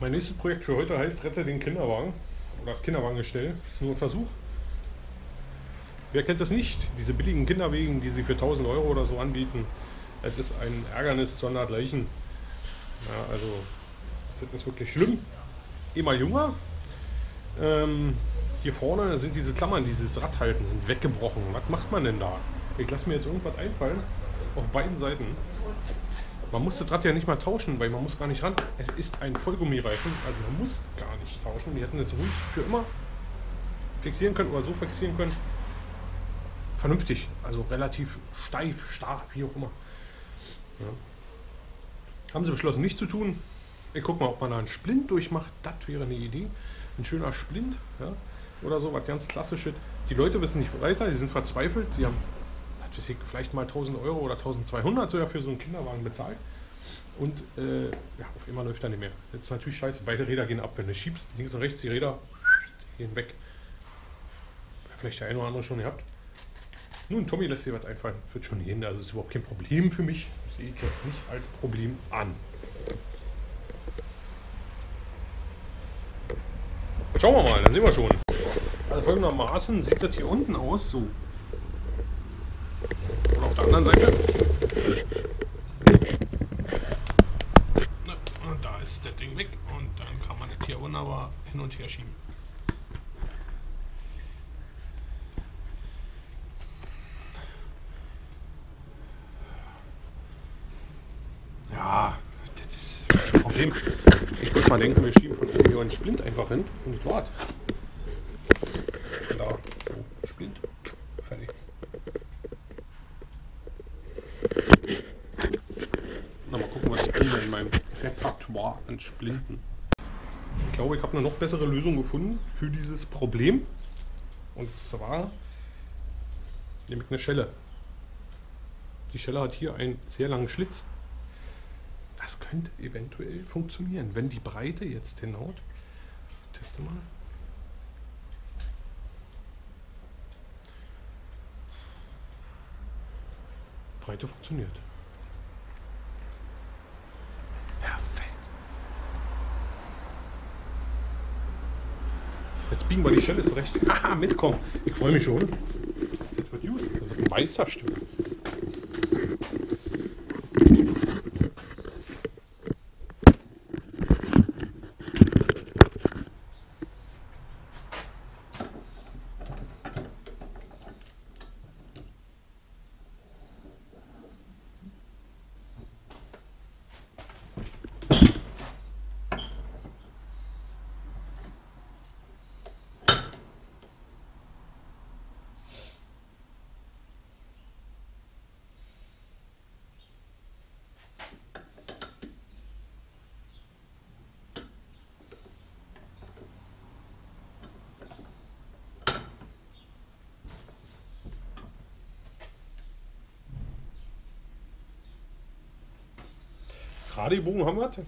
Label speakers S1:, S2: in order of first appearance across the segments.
S1: Mein nächstes Projekt für heute heißt Rette den Kinderwagen. Oder das Kinderwagengestell. Das ist nur ein Versuch. Wer kennt das nicht? Diese billigen Kinderwegen, die sie für 1000 Euro oder so anbieten. Das ist ein Ärgernis sondergleichen. Ja, also, das ist wirklich schlimm. Immer jünger. Hier vorne sind diese Klammern, die dieses Rad halten, sind weggebrochen. Was macht man denn da? Ich lasse mir jetzt irgendwas einfallen. Auf beiden Seiten. Man muss das Rad ja nicht mal tauschen, weil man muss gar nicht ran. Es ist ein Vollgummireifen, also man muss gar nicht tauschen. Die hätten es ruhig für immer fixieren können oder so fixieren können. Vernünftig, also relativ steif, starr, wie auch immer. Ja. Haben sie beschlossen nicht zu tun. Ich guck mal, ob man da einen Splint durchmacht. Das wäre eine Idee. Ein schöner Splint, ja, oder so, was ganz klassisches. Die Leute wissen nicht weiter, die sind verzweifelt. Sie haben vielleicht mal 1000 Euro oder 1200 sogar für so einen Kinderwagen bezahlt. Und ja, auf einmal läuft er nicht mehr. Jetzt ist natürlich scheiße, beide Räder gehen ab. Wenn du schiebst, links und rechts die Räder gehen weg. Vielleicht der eine oder andere schon gehabt. Nun, Tommy lässt sich was einfallen. Wird schon gehen, also ist überhaupt kein Problem für mich. Das sehe ich jetzt nicht als Problem an. Schauen wir mal, dann sehen wir schon. Also folgendermaßen sieht das hier unten aus, so. Und auf der anderen Seite. Und da ist das Ding weg und dann kann man das hier wunderbar hin und her schieben. Ja, das ist kein Problem. Ich würde mal denken, wir schieben von oben hier einen Splint einfach hin und dort. Da, so, Splint. Fertig. Na, mal gucken, was ich finde in meinem Repertoire an Splinten. Ich glaube, ich habe eine noch bessere Lösung gefunden für dieses Problem. Und zwar nämlich eine Schelle. Die Schelle hat hier einen sehr langen Schlitz. Das könnte eventuell funktionieren, wenn die Breite jetzt hinhaut. Teste mal. Breite funktioniert. Perfekt. Jetzt biegen wir die Schelle zurecht. Haha, mitkommen. Ich freue mich schon. Das wird gut. Das wird ein Meisterstück. Gerade gebogen haben wir es.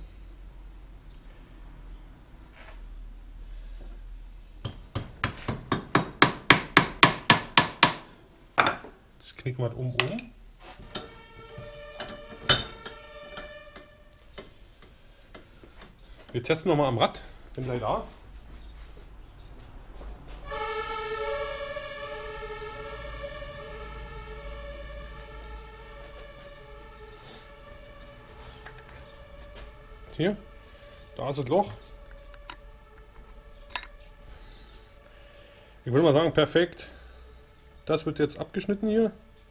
S1: Jetzt knicken wir es um. Wir testen nochmal am Rad. Bin gleich da. Hier, da ist das Loch. Ich würde mal sagen, perfekt. Das wird jetzt abgeschnitten hier.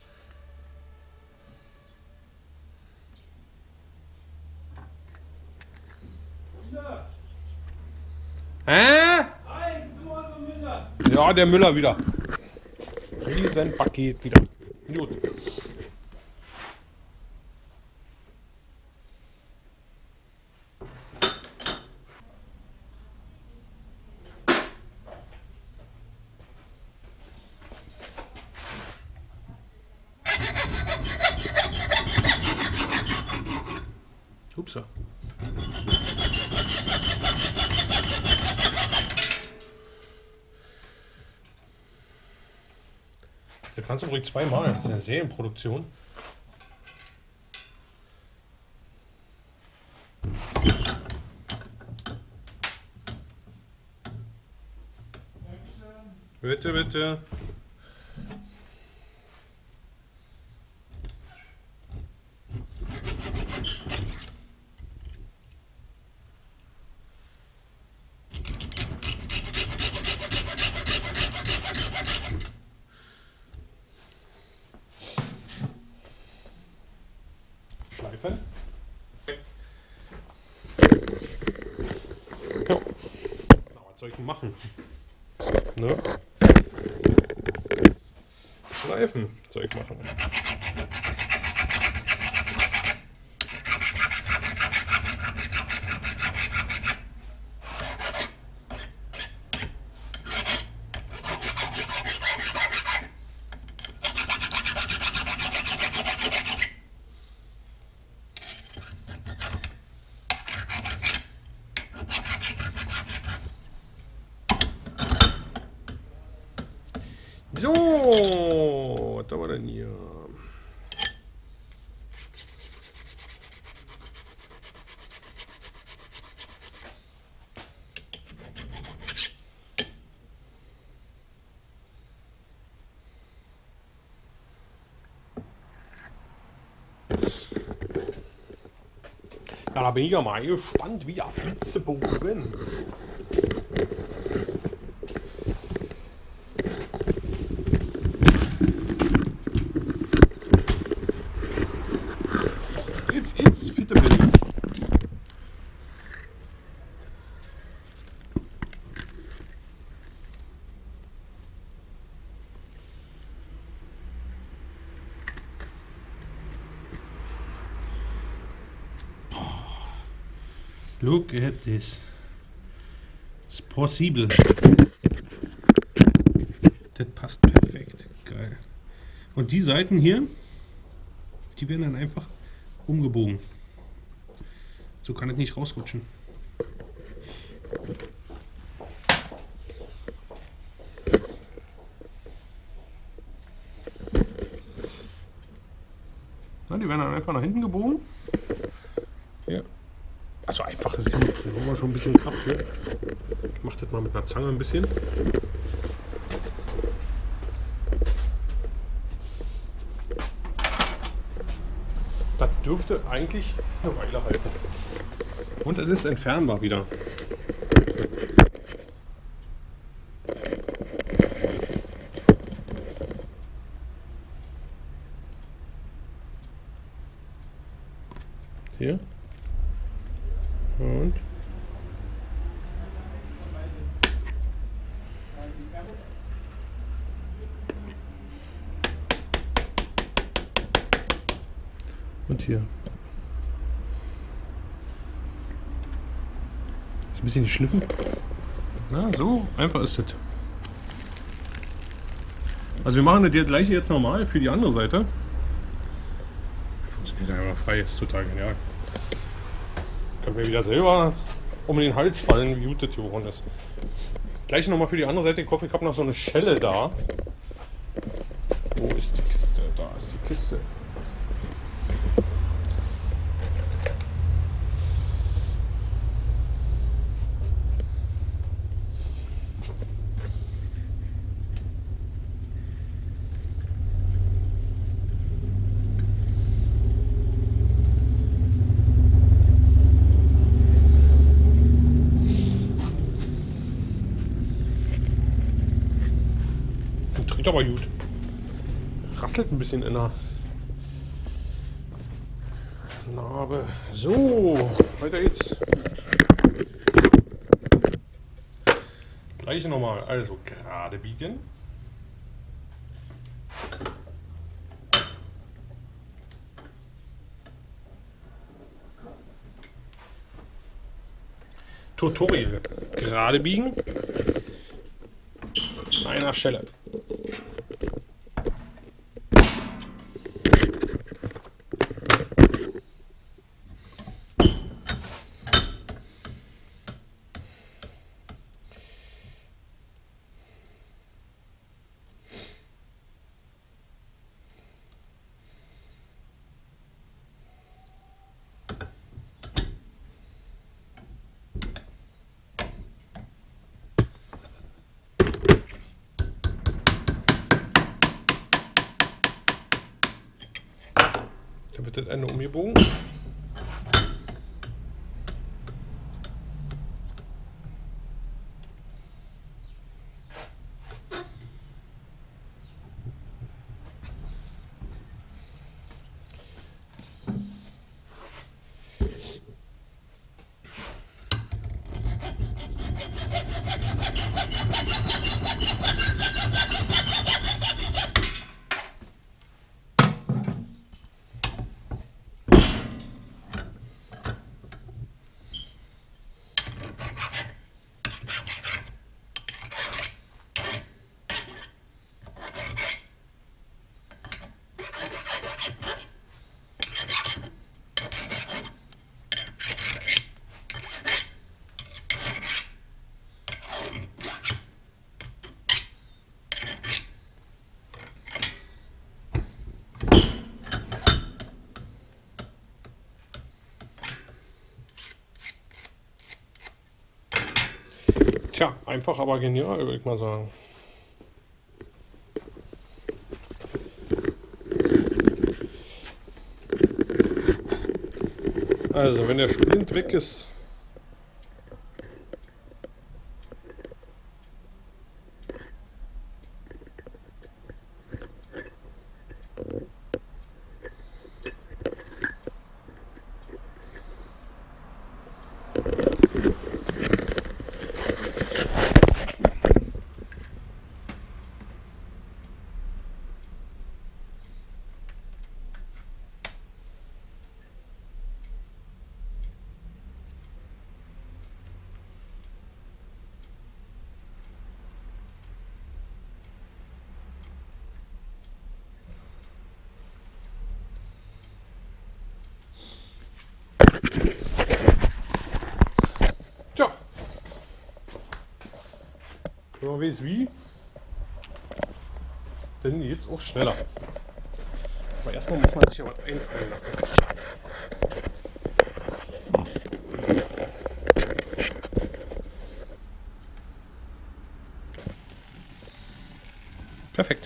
S1: Ja, der Müller wieder. Riesenpaket wieder. Gut. Upsa. Der kannst du ruhig zweimal. Das ist eine Serienproduktion. Bitte, bitte. Schleifen. Ja. Was soll ich denn machen? Ne? Schleifen soll ich machen. So, was haben wir denn hier? Ja, da bin ich ja mal gespannt, wie der Flitzebogen. If it's fitable. Look at this. It's possible. Das passt perfekt. Geil. Und die Seiten hier, die werden dann einfach umgebogen. So kann es nicht rausrutschen. Na, die werden dann einfach nach hinten gebogen. Ja. Also einfach ist es gut. Da haben wir schon ein bisschen Kraft hier. Ich mache das mal mit einer Zange ein bisschen. Das dürfte eigentlich eine Weile halten. Und es ist entfernbar wieder. Hier. Und hier. Ist ein bisschen geschliffen. Na, so einfach ist das. Also wir machen das gleiche jetzt normal für die andere Seite. Funktioniert einfach frei, ist total genial. Können wir wieder selber um den Hals fallen, wie gut das geworden ist. Gleich nochmal für die andere Seite. Ich hoffe, ich habe noch so eine Schelle da. Wo ist die Kiste? Da ist die Kiste. Trinkt aber gut. Rasselt ein bisschen in der Narbe. So, weiter geht's. Gleiche nochmal. Also gerade biegen. Tutorial. Gerade biegen. An einer Stelle. wird das Ende umgebogen. Tja, einfach aber genial, würde ich mal sagen. Also, wenn der Splint weg ist, tja, wenn man weiß wie, dann geht's auch schneller. Aber erstmal muss man sich ja was einfallen lassen. Perfekt.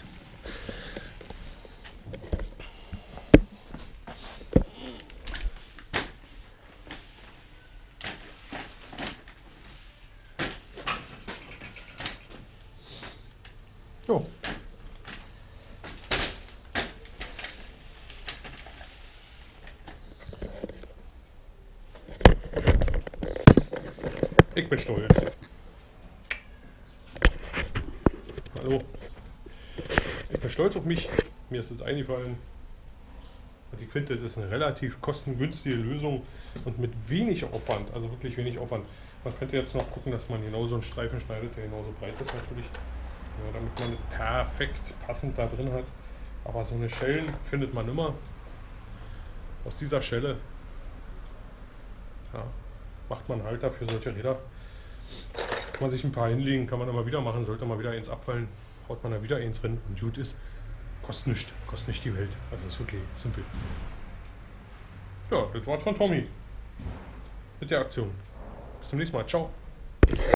S1: So. Ich bin stolz. Hallo. Ich bin stolz auf mich. Mir ist es eingefallen. Und ich finde, das ist eine relativ kostengünstige Lösung und mit wenig Aufwand, also wirklich wenig Aufwand. Man könnte jetzt noch gucken, dass man genauso einen Streifen schneidet, der genauso breit ist natürlich, ja, damit man es perfekt passend da drin hat. Aber so eine Schellen findet man immer. Aus dieser Schelle, ja, macht man Halter für solche Räder. Kann man sich ein paar hinlegen, kann man immer wieder machen, sollte mal wieder eins abfallen, haut man da wieder eins drin und gut ist. Kostet nicht die Welt. Also ist wirklich simpel. Ja, das war's von Tommy mit der Aktion. Bis zum nächsten Mal. Ciao.